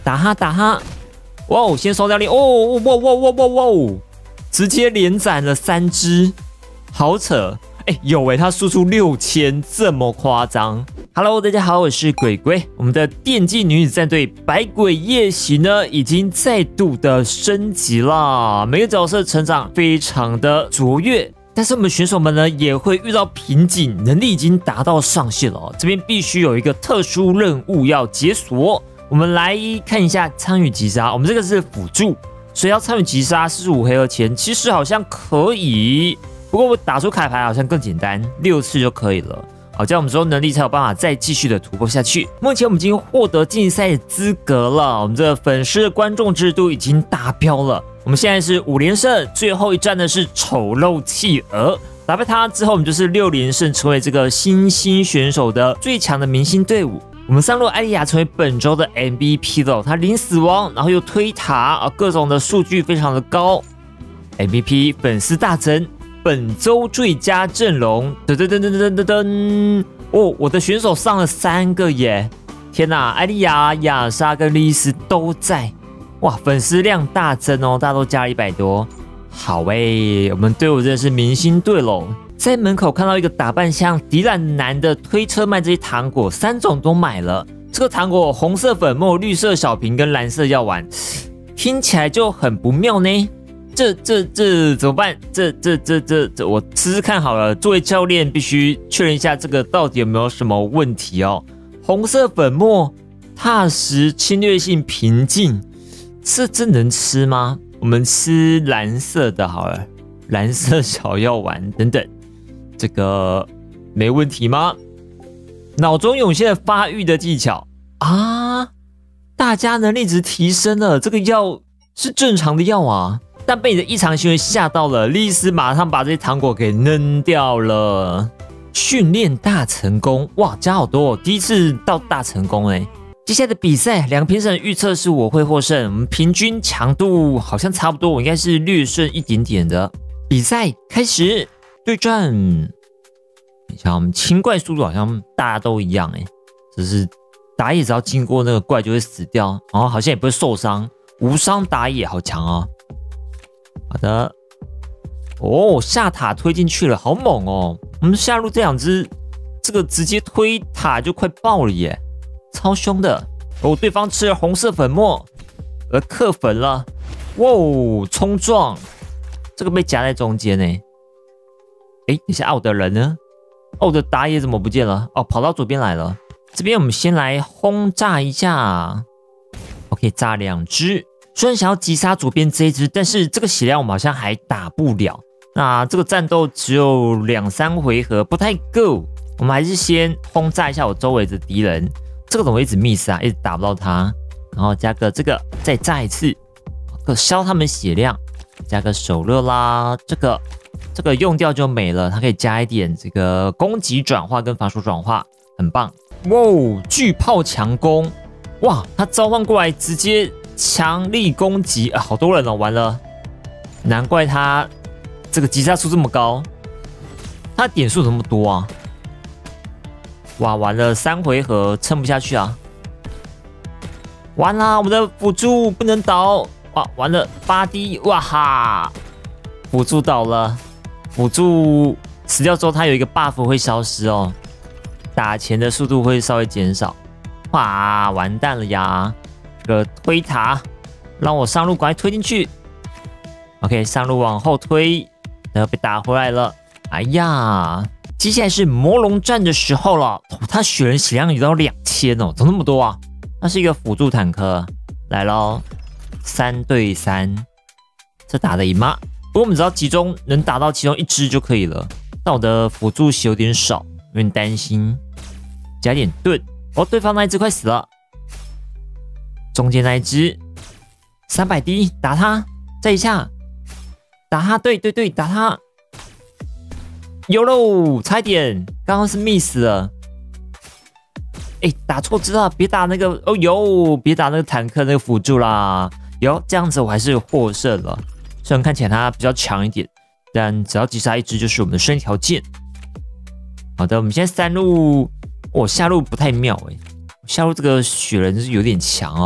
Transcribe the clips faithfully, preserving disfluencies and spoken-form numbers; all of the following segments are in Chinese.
打他打他！哇哦，先收掉力！哦哇哇哇哇哇！直接连斩了三只，好扯！哎，有哎，他输出六千，这么夸张 ？Hello， 大家好，我是鬼鬼。我们的电竞女子战队百鬼夜行呢，已经再度的升级啦，每个角色成长非常的卓越。但是我们选手们呢，也会遇到瓶颈，能力已经达到上限了哦。这边必须有一个特殊任务要解锁。我们来看一下参与击杀，我们这个是辅助，所以要参与击杀四十五回合前，其实好像可以。不过我打出卡牌好像更简单，六次就可以了。好，这样我们之后能力才有办法再继续的突破下去。目前我们已经获得竞赛的资格了，我们这个粉丝的观众制度已经达标了。我们现在是五连胜，最后一战的是丑陋企鹅，打败他之后，我们就是六连胜，成为这个新兴选手的最强的明星队伍。我们上路艾莉亚成为本周的 M V P 了，他零死亡，然后又推塔啊，各种的数据非常的高。M V P 粉丝大增，本周最佳阵容，噔噔噔噔噔噔噔，哦，我的选手上了三个耶！天哪，艾莉亚、亚莎跟丽丝都在。哇，粉丝量大增哦，大家都加了一百多，好诶，我们队伍真的是明星队喽！在门口看到一个打扮像迪兰男的推车卖这些糖果，三种都买了。这个糖果红色粉末、绿色小瓶跟蓝色药丸，听起来就很不妙呢。这这这怎么办？这这这这这，我试试看好了。作为教练，必须确认一下这个到底有没有什么问题哦。红色粉末踏实，侵略性平静。这这能吃吗？我们吃蓝色的好了，蓝色小药丸等等，这个没问题吗？脑中涌现了发育的技巧啊！大家能力值提升了，这个药是正常的药啊，但被你的异常行为吓到了，丽丝马上把这些糖果给扔掉了。训练大成功，哇，加好多哦！第一次到大成功哎。接下来的比赛，两个评审预测是我会获胜，我们平均强度好像差不多，我应该是略胜一点点的。比赛开始，对战。你像我们清怪速度好像大家都一样哎，只是打野只要经过那个怪就会死掉，然后好像也不会受伤，无伤打野好强哦。好的，哦，下塔推进去了，好猛哦！我们下路这两只，这个直接推塔就快爆了耶。超凶的哦！对方吃了红色粉末，而克粉了。哇哦，冲撞，这个被夹在中间呢。哎，等一下，奥的人呢？奥的打野怎么不见了？哦，跑到左边来了。这边我们先来轰炸一下。OK， 炸两只。虽然想要击杀左边这一只，但是这个血量我们好像还打不了。那这个战斗只有两三回合，不太够。我们还是先轰炸一下我周围的敌人。这个怎么一直 miss 啊？一直打不到他，然后加个这个，再炸一次，个消他们血量，加个手热啦，这个这个用掉就没了，它可以加一点这个攻击转化跟防守转化，很棒。哇哦，巨炮强攻，哇，他召唤过来直接强力攻击啊，好多人哦，完了，难怪他这个击杀数这么高，他点数怎么那么多啊？哇，完了，三回合撑不下去啊！完啦，我们的辅助不能倒！哇，完了，八滴，哇哈！辅助倒了，辅助死掉之后，它有一个 buff 会消失哦，打钱的速度会稍微减少。哇，完蛋了呀！这个推塔，让我上路赶快推进去。OK， 上路往后推，然后被打回来了。哎呀！接下来是魔龙战的时候了，哦、他血人血量有到两千哦，怎么那么多啊？那是一个辅助坦克，来咯，三对三，这打得赢吗？不过我们只要集中能打到其中一只就可以了。但我的辅助血有点少，有点担心，加点盾。哦，对方那一只快死了，中间那一只三百滴打他，再一下打他，对对对，打他。有喽，差一点，刚刚是 miss 了。哎，打错只了，别打那个，哦哟，别打那个坦克那个辅助啦。有这样子，我还是获胜了。虽然看起来他比较强一点，但只要击杀一只就是我们的胜利条件。好的，我们现在三路，我、哦、下路不太妙哎，下路这个雪人是有点强哦。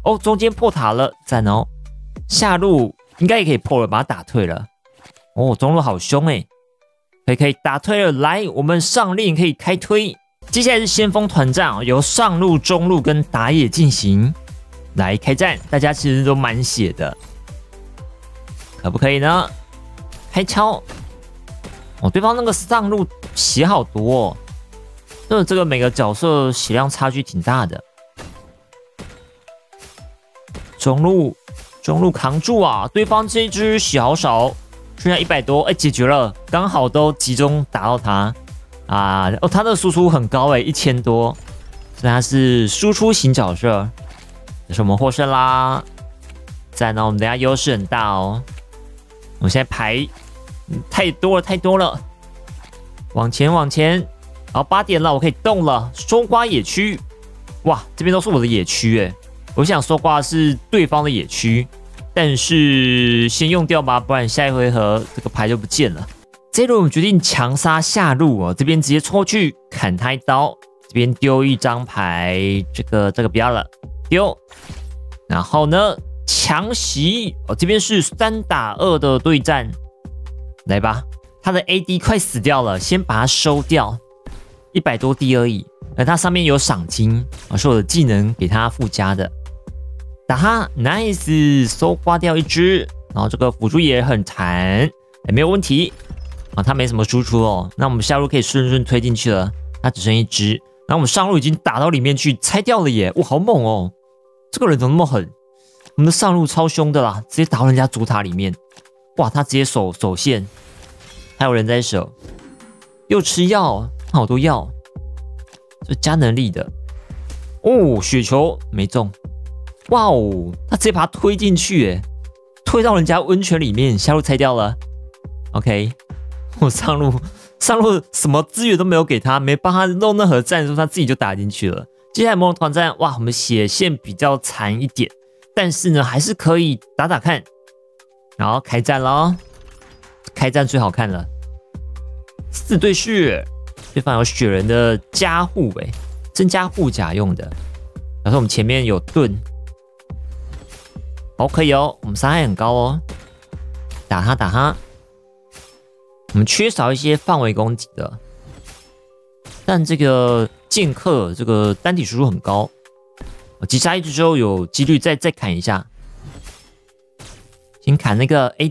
哦，中间破塔了，赞哦！下路应该也可以破了，把它打退了。哦，中路好凶哎，可以可以打退了。来，我们上令可以开推。接下来是先锋团战，由上路、中路跟打野进行来开战。大家其实都蛮血的，可不可以呢？开敲。哦，对方那个上路血好多哦，那这个每个角色血量差距挺大的。中路，中路扛住啊！对方这一只血好少，剩下一百多，哎，解决了，刚好都集中打到他啊！哦，他的输出很高哎，一千多，所以他是输出型角色，这是我们获胜啦！赞哦，我们等下优势很大哦。我们现在排。太多了，太多了！往前，往前！好，八点了，我可以动了。搜刮野区，哇，这边都是我的野区哎！我想搜刮的是对方的野区，但是先用掉吧，不然下一回合这个牌就不见了。这一轮我们决定强杀下路哦，这边直接冲过去砍他一刀，这边丢一张牌，这个这个不要了，丢。然后呢，强袭哦，这边是三打二的对战。来吧，他的 A D 快死掉了，先把它收掉，一百多滴而已。而它上面有赏金，啊，是我的技能给它附加的。打他 ，nice， 搜刮掉一只，然后这个辅助也很弹，也没有问题啊，它没什么输出哦。那我们下路可以顺顺推进去了，它只剩一只，然后我们上路已经打到里面去，拆掉了耶！哇，好猛哦！这个人怎么那么狠？我们的上路超凶的啦，直接打到人家主塔里面。哇，他直接守守线，还有人在守，又吃药，好多药，这加能力的。哦，雪球没中，哇哦，他直接把他推进去，诶，推到人家温泉里面，下路拆掉了。OK， 我上路上路什么资源都没有给他，没帮他弄任何战术，他自己就打进去了。接下来魔龙团战，哇，我们血线比较残一点，但是呢，还是可以打打看。然后开战咯，开战最好看了，四对四，对方有雪人的加护哎，增加护甲用的。然后我们前面有盾，哦可以哦，我们伤害很高哦，打他打他。我们缺少一些范围攻击的，但这个剑客这个单体输出很高，击杀一只之后有几率再再砍一下。先砍那个 A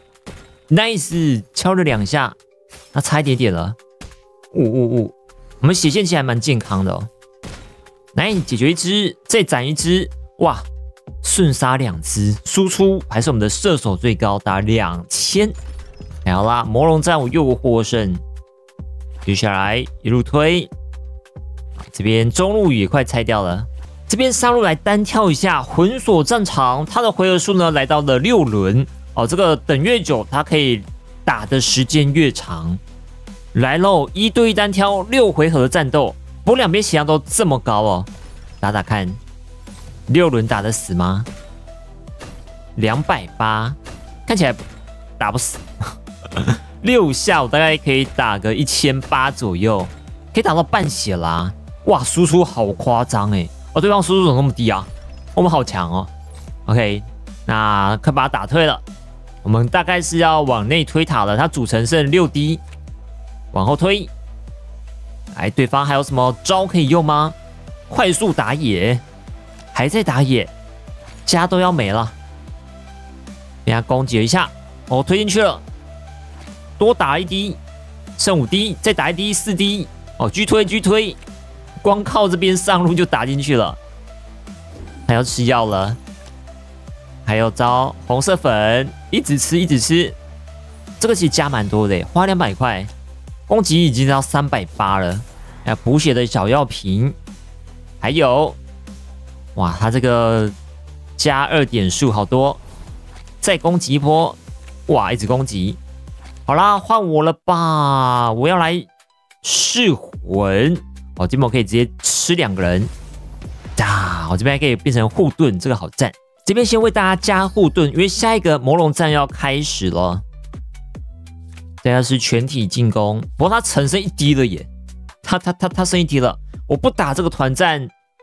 D，nice， 敲了两下，那差一点点了。呜呜呜，我们血线其实还蛮健康的哦。来解决一只，再斩一只，哇，瞬杀两只，输出还是我们的射手最高，打两千。好啦，魔龙战我又获胜。接下来一路推，这边中路也快拆掉了。这边上路来单挑一下魂锁战场，它的回合数呢来到了六轮哦，这个等越久，它可以打的时间越长。来喽，一对一单挑六回合的战斗，不过两边血量都这么高哦，打打看，六轮打得死吗？两百八，看起来打不死。六下我大概可以打个一千八左右，可以打到半血啦。哇，输出好夸张哎！哦，对方输出怎么那么低啊？我们好强哦。OK， 那快把他打退了。我们大概是要往内推塔了，它主城剩六滴，往后推。哎，对方还有什么招可以用吗？快速打野，还在打野，家都要没了。被他攻击了一下，哦，推进去了，多打一滴，剩五滴，再打一滴，四滴。哦，巨推巨推。光靠这边上路就打进去了，还要吃药了，还有招红色粉，一直吃一直吃，这个其实加蛮多的，花两百块，攻击已经到三百八了，还有补血的小药瓶，还有，哇，他这个加二点数好多，再攻击一波，哇，一直攻击，好啦，换我了吧，我要来噬魂。哦，这边我可以直接吃两个人，哒！我这边还可以变成护盾，这个好赞。这边先为大家加护盾，因为下一个魔龙战要开始了。这个是全体进攻，不过他城剩一滴了耶，他他他他剩一滴了。我不打这个团战，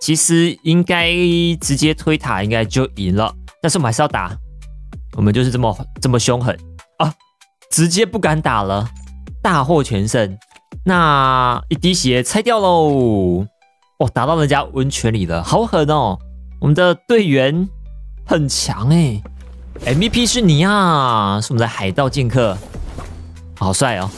其实应该直接推塔应该就赢了，但是我们还是要打，我们就是这么这么凶狠啊，直接不敢打了，大获全胜。那一滴血拆掉喽，哇，打到人家温泉里了，好狠哦！我们的队员很强哎 ，M V P 是你啊，是我们的海盗剑客，好帅哦！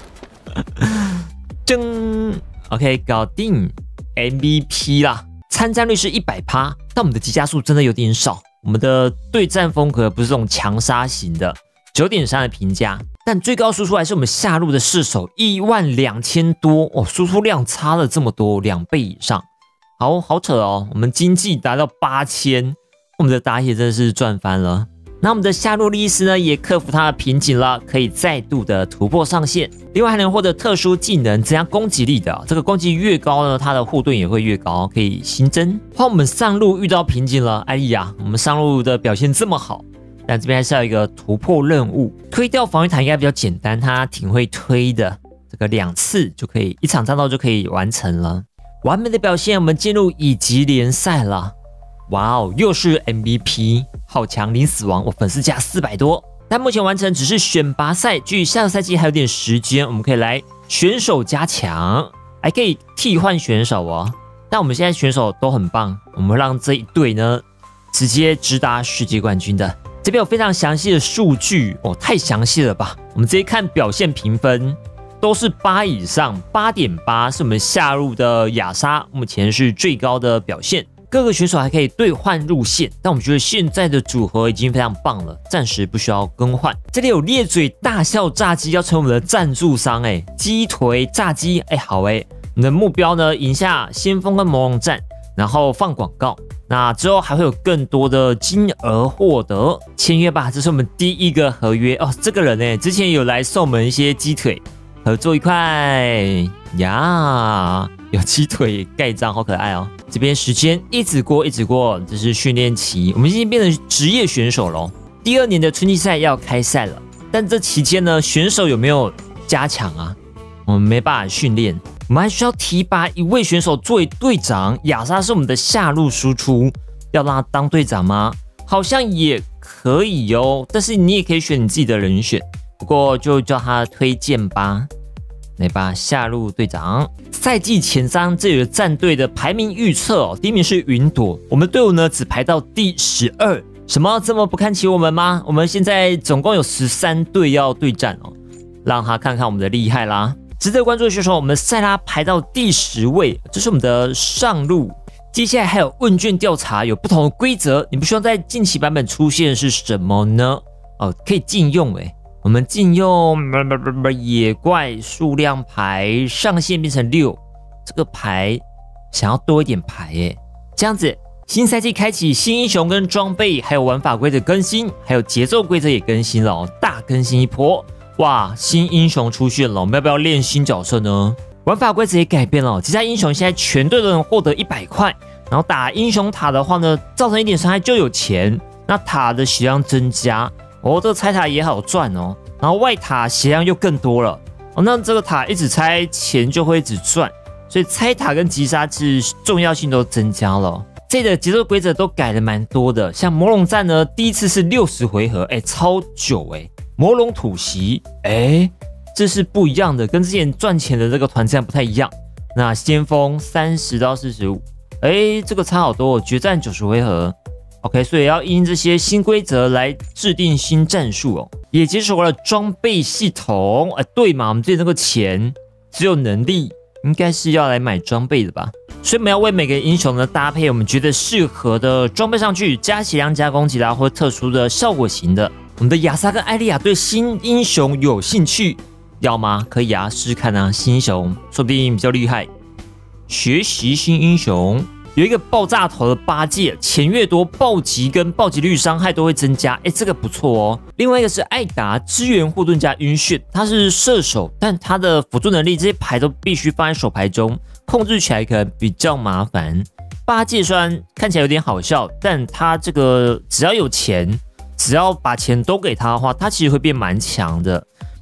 噔 ，OK， 搞定 M V P 啦。参战率是一百趴，但我们的击加速真的有点少。我们的对战风格不是这种强杀型的， 九点三的评价，但最高输出还是我们下路的射手一万两千多哦，输出量差了这么多，两倍以上，好好扯哦。我们经济达到八千，我们的打野真的是赚翻了。那我们的下路利斯呢，也克服他的瓶颈了，可以再度的突破上限。另外还能获得特殊技能，增加攻击力的。这个攻击越高呢，它的护盾也会越高，可以新增。换我们上路遇到瓶颈了，哎呀，我们上路的表现这么好，但这边还是要有一个突破任务。推掉防御塔应该比较简单，它挺会推的，这个两次就可以，一场战斗就可以完成了。完美的表现，我们进入乙级联赛了。哇哦，又是 M V P， 好强，零死亡，我粉丝加四百多。但目前完成只是选拔赛，距下个赛季还有点时间，我们可以来选手加强，还可以替换选手哦。但我们现在选手都很棒，我们让这一队呢直接直达世界冠军的。这边有非常详细的数据哦，太详细了吧？我们直接看表现评分，都是八以上， 八点八 是我们下路的亚莎，目前是最高的表现。各个选手还可以兑换路线，但我们觉得现在的组合已经非常棒了，暂时不需要更换。这里有咧嘴大笑炸鸡要成为我们的赞助商哎，鸡腿炸鸡哎，好哎，我们的目标呢赢下先锋跟魔龙战，然后放广告。那之后还会有更多的金额获得，签约吧，这是我们第一个合约哦。这个人呢，之前有来送我们一些鸡腿，合作愉快呀，有鸡腿盖章，好可爱哦。这边时间一直过，一直过，这是训练期，我们已经变成职业选手了。第二年的春季赛要开赛了，但这期间呢，选手有没有加强啊？我们没办法训练。我们还需要提拔一位选手作为队长，亚莎是我们的下路输出，要让他当队长吗？好像也可以哦，但是你也可以选你自己的人选，不过就叫他推荐吧。来吧，下路队长。赛季前三这里的战队的排名预测哦，第一名是云朵，我们队伍呢只排到第十二。什么这么不看起我们吗？我们现在总共有十三队要对战哦，让他看看我们的厉害啦。值得关注的选手，我们的塞拉排到第十位，这是我们的上路。接下来还有问卷调查，有不同的规则，你不希望在近期版本出现的是什么呢？哦，可以禁用诶，我们禁用野怪数量牌上限变成六，这个牌想要多一点牌诶，这样子。新赛季开启，新英雄跟装备，还有玩法规则更新，还有节奏规则也更新了哦，大更新一波。哇，新英雄出现了，我们要不要练新角色呢？玩法规则也改变了，其他英雄现在全队都能获得一百块，然后打英雄塔的话呢，造成一点伤害就有钱，那塔的血量增加，哦，这个拆塔也好赚哦，然后外塔血量又更多了，哦，那这个塔一直拆，钱就会一直赚，所以拆塔跟击杀其实重要性都增加了。这里的节奏规则都改了蛮多的，像魔龙战呢，第一次是六十回合，哎，超久哎。魔龙突袭，哎，这是不一样的，跟之前赚钱的这个团战不太一样。那先锋三十到四十五，哎，这个差好多，决战九十回合。OK， 所以要因这些新规则来制定新战术哦。也解锁了装备系统，哎，对嘛，我们之前那个钱只有能力，应该是要来买装备的吧？所以我们要为每个英雄呢搭配我们觉得适合的装备上去，加血量、加攻击啦，或特殊的效果型的。我们的亚莎跟艾莉亚对新英雄有兴趣，要吗？可以啊，试试看啊，新英雄说不定比较厉害。学习新英雄，有一个爆炸头的八戒，钱越多，暴击跟暴击率伤害都会增加，哎，这个不错哦。另外一个是艾达，支援护盾加晕眩，他是射手，但他的辅助能力这些牌都必须放在手牌中，控制起来可能比较麻烦。八戒虽然看起来有点好笑，但他这个只要有钱。只要把钱都给他的话，他其实会变蛮强的。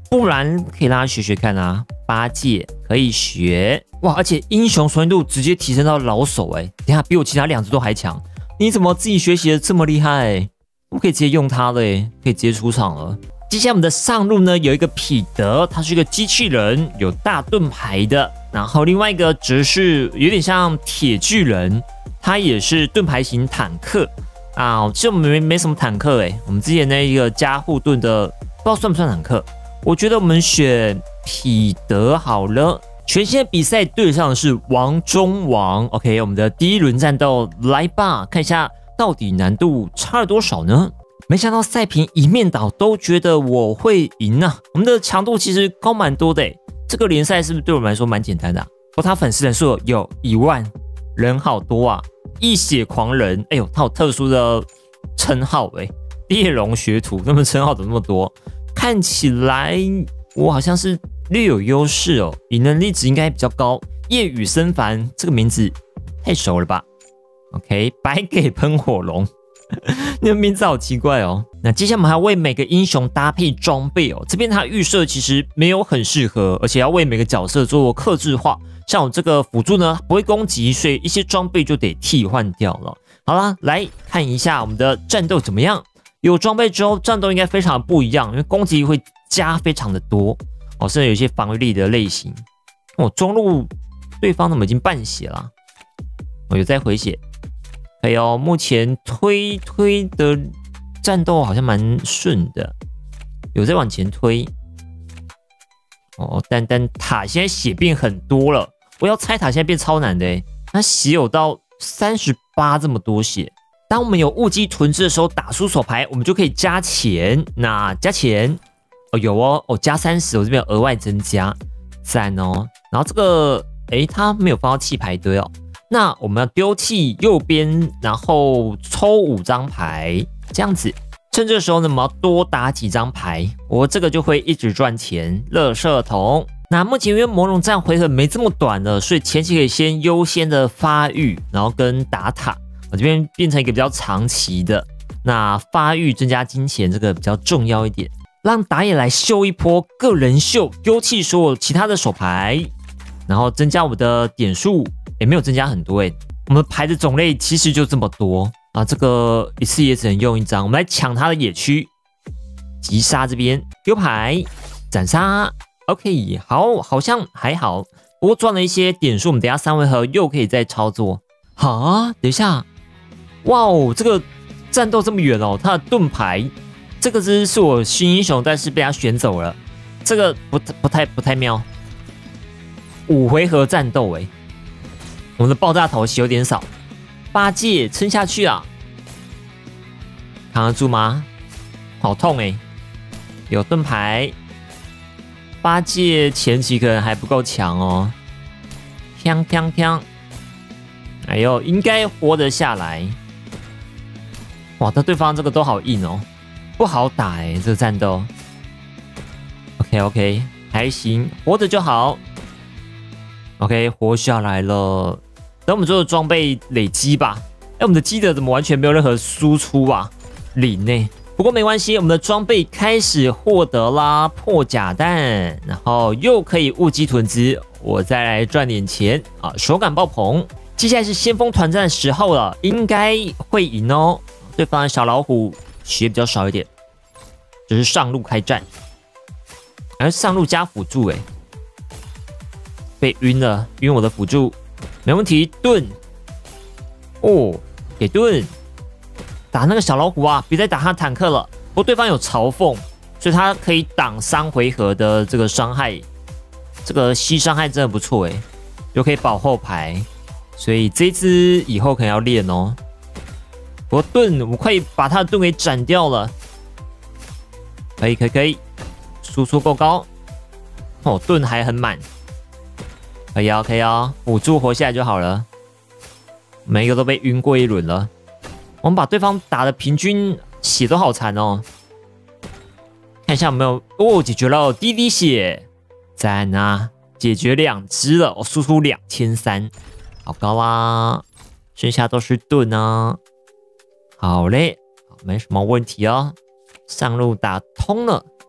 不然可以让他学学看啊。八戒可以学哇，而且英雄熟练度直接提升到老手哎，等下比我其他两只都还强。你怎么自己学习的这么厉害？我可以直接用它了哎，可以直接出场了。接下来我们的上路呢，有一个彼得，他是一个机器人，有大盾牌的。然后另外一个则是有点像铁巨人，他也是盾牌型坦克啊。其实我们没没什么坦克哎，我们之前那一个加护盾的，不知道算不算坦克。我觉得我们选彼得好了。全线比赛对上的是王中王 ，OK， 我们的第一轮战斗来吧，看一下到底难度差了多少呢？没想到赛评一面倒都觉得我会赢啊！我们的强度其实高蛮多的诶，这个联赛是不是对我们来说蛮简单的啊？不过他粉丝人数有一万，人好多啊！一血狂人，哎呦，他有特殊的称号诶，猎龙学徒，那么称号怎么那么多？看起来我好像是略有优势哦，你能力值应该比较高。夜雨森凡这个名字太熟了吧 ？OK， 白给喷火龙。那个名字好奇怪哦。那接下来我们还要为每个英雄搭配装备哦。这边它预设其实没有很适合，而且要为每个角色做客制化。像我这个辅助呢不会攻击，所以一些装备就得替换掉了。好啦，来看一下我们的战斗怎么样。有装备之后，战斗应该非常不一样，因为攻击会加非常的多哦，甚至有一些防御力的类型。哦，中路对方怎么已经半血了？我、哦、有在回血。还有目前推推的战斗好像蛮顺的，有在往前推。哦，但但塔现在血变很多了，我要拆塔现在变超难的诶，它血有到三十八这么多血。当我们有物机囤置的时候，打出手牌，我们就可以加钱。那加钱哦，有哦，哦加三十，我这边有额外增加，赞哦。然后这个诶，它没有放到弃牌堆哦。那我们要丢弃右边，然后抽五张牌，这样子。趁这时候呢，我们要多打几张牌，我这个就会一直赚钱。垃圾桶。那目前因为魔龙战回合没这么短了，所以前期可以先优先的发育，然后跟打塔。我这边变成一个比较长期的，那发育增加金钱这个比较重要一点。让打野来秀一波个人秀，丢弃所有其他的手牌，然后增加我的点数。也没有增加很多诶，我们牌的种类其实就这么多啊，这个一次也只能用一张。我们来抢他的野区，击杀这边丢牌斩杀 ，OK， 好，好像还好，不过赚了一些点数，我们等一下三回合又可以再操作。好啊，等一下，哇哦，这个战斗这么远哦，他的盾牌，这个只是我新英雄，但是被他选走了，这个不不太不太妙。五回合战斗诶。我们的爆炸头血有点少，八戒撑下去啊，扛得住吗？好痛哎、欸！有盾牌，八戒前期可能还不够强哦。锵锵锵！哎呦，应该活得下来。哇，但对方这个都好硬哦，不好打哎、欸，这个战斗。OK OK， 还行，活着就好。OK， 活下来了。等我们做的装备累积吧。哎，我们的基德怎么完全没有任何输出啊？零呢？不过没关系，我们的装备开始获得啦破甲弹，然后又可以物机囤资，我再来赚点钱啊，手感爆棚。接下来是先锋团战的时候了，应该会赢哦。对方的小老虎血比较少一点，只是上路开战，而上路加辅助哎。被晕了，晕我的辅助，没问题，盾，哦，给盾，打那个小老虎啊，别再打他坦克了。不过对方有嘲讽，所以他可以挡三回合的这个伤害，这个吸伤害真的不错诶，又可以保后排，所以这支以后可能要练哦。不过盾，我们快把他的盾给斩掉了，可以可以可以，输出够高，哦，盾还很满。可以啊，可以啊，辅助活下来就好了。每一个都被晕过一轮了。我们把对方打的平均血都好残哦。看一下有没有哦，解决了滴滴血，赞啊！解决两只了，我输出两千三，好高啊！剩下都是盾啊。好嘞，没什么问题哦。上路打通了，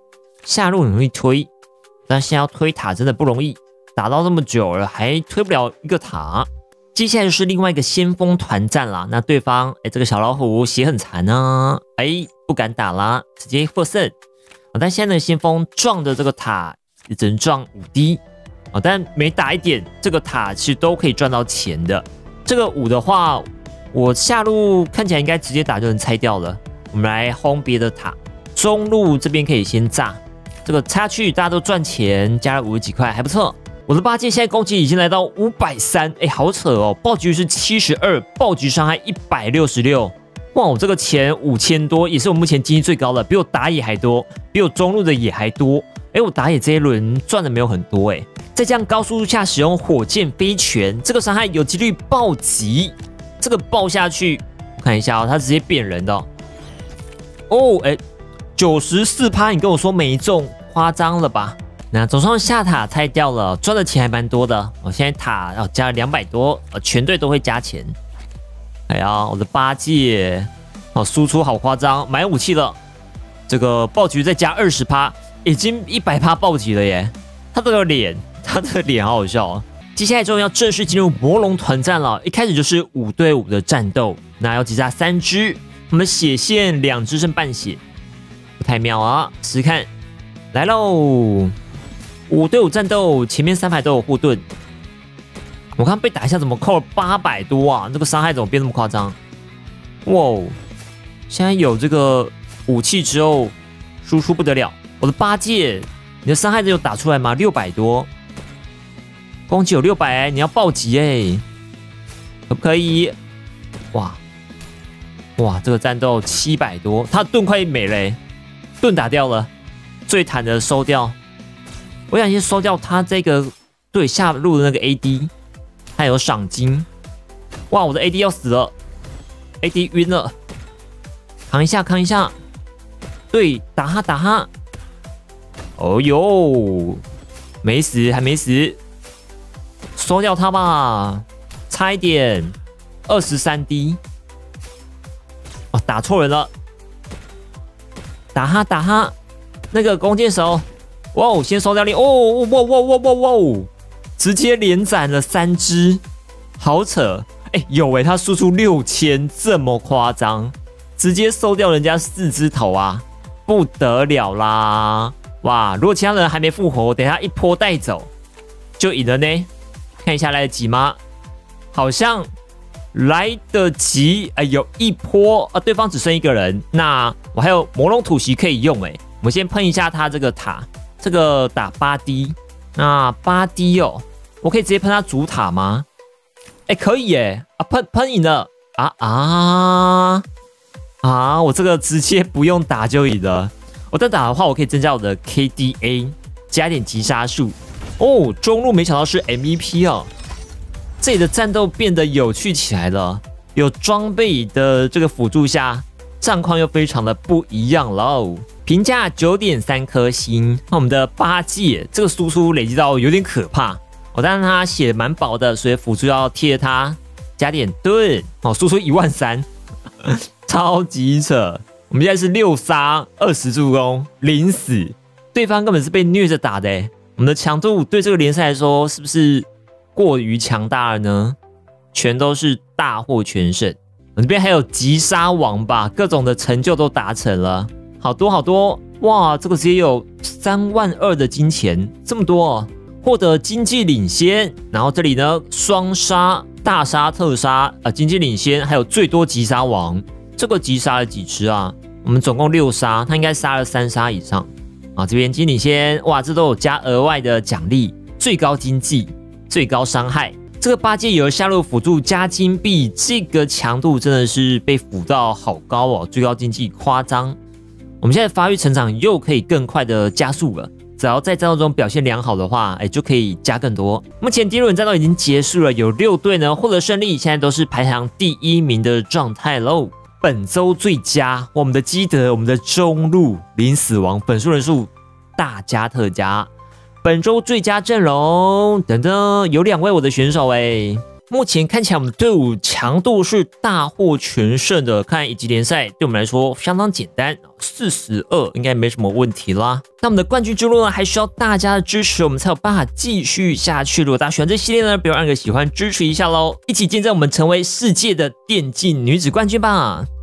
下路很容易推，但现在要推塔真的不容易，打到这么久了还推不了一个塔。接下来就是另外一个先锋团战啦，那对方哎这个小老虎血很残啊，哎不敢打啦，直接获胜。哦、但现在的先锋撞的这个塔也只能撞五滴哦，但每打一点这个塔其实都可以赚到钱的。这个五的话，我下路看起来应该直接打就能拆掉了。我们来轰别的塔，中路这边可以先炸，这个插去大家都赚钱，加了五十几块还不错。我的八戒现在攻击已经来到五百三十，哎，好扯哦！暴击是七十二，暴击伤害一百六十六，哇，我这个钱五千多，也是我目前经济最高的，比我打野还多，比我中路的野还多。哎，我打野这一轮赚的没有很多哎。再这样高速度下使用火箭飞拳，这个伤害有几率暴击，这个爆下去，我看一下哦，它直接变人的哦。哦，哎，九十四趴，你跟我说没中，夸张了吧？那总算下塔拆掉了，赚的钱还蛮多的。我、哦、现在塔要、哦、加了两百多，呃，全队都会加钱。哎呀，我的八戒，哦，输出好夸张，买武器了。这个暴击再加二十趴，已经一百趴暴击了耶！他这个脸，他这个脸好好笑哦。接下来终于要正式进入魔龙团战了，一开始就是五对五的战斗，那要击杀三只，我们血线两只剩半血，不太妙啊！试试看，来喽！五对五战斗，前面三排都有护盾。我看被打一下怎么扣了八百多啊？这个伤害怎么变那么夸张？哇！现在有这个武器之后，输出不得了。我的八戒，你的伤害有打出来吗？六百多，攻击有六百，你要暴击哎，可不可以？哇哇，这个战斗七百多，他的盾快没了，盾打掉了，最坦的收掉。我想先收掉他这个对下路的那个 A D， 还有赏金。哇，我的 A D 要死了 ，A D 晕了，扛一下，扛一下，对，打他，打他。哦呦，没死，还没死，收掉他吧，差一点，二十三 D。哦，打错人了，打他，打他，那个弓箭手。哇，先收掉你哦！哇哇哇哇哇！直接连斩了三只，好扯！哎，有哎，他输出六千，这么夸张，直接收掉人家四只头啊，不得了啦！哇，如果其他人还没复活，等一下一波带走就赢了呢。看一下来得及吗？好像来得及。哎，有一波啊，对方只剩一个人，那我还有魔龙吐息可以用哎。我们先喷一下他这个塔。这个打八 D， 那八 D 哦，我可以直接喷他主塔吗？哎，可以耶！啊，喷喷赢了啊啊啊！我这个直接不用打就赢了。我再打的话，我可以增加我的 K D A， 加点击杀数。哦，中路没想到是 M V P 哦，这里的战斗变得有趣起来了。有装备的这个辅助下，战况又非常的不一样喽。评价 九点三 颗星，那我们的八戒这个输出累积到有点可怕哦，但是他写蛮薄的，所以辅助要贴他加点盾哦，输出一万三，超级扯。我们现在是六杀二十助攻零死，对方根本是被虐着打的诶。我们的强度对这个联赛来说是不是过于强大了呢？全都是大获全胜。我这边还有击杀王吧，各种的成就都达成了。好多好多哇！这个直接有三万二的金钱，这么多哦！获得经济领先，然后这里呢双杀、大杀、特杀，呃，经济领先，还有最多击杀王。这个击杀了几只啊？我们总共六杀，他应该杀了三杀以上啊。这边经济领先，哇，这都有加额外的奖励，最高经济、最高伤害。这个八戒有下路辅助加金币，这个强度真的是被辅到好高哦，最高经济夸张。我们现在发育成长又可以更快的加速了，只要在战斗中表现良好的话，哎，就可以加更多。目前第一轮战斗已经结束了，有六队呢获得胜利，现在都是排行第一名的状态喽。本周最佳，我们的基德，我们的中路零死亡，本数人数大加特加。本周最佳阵容等等，有两位我的选手哎， 目前看起来我们的队伍强度是大获全胜的，看乙级联赛对我们来说相当简单，四十二应该没什么问题啦。那我们的冠军之路呢，还需要大家的支持，我们才有办法继续下去。如果大家喜欢这系列呢，别忘了按个喜欢支持一下喽，一起见证我们成为世界的电竞女子冠军吧。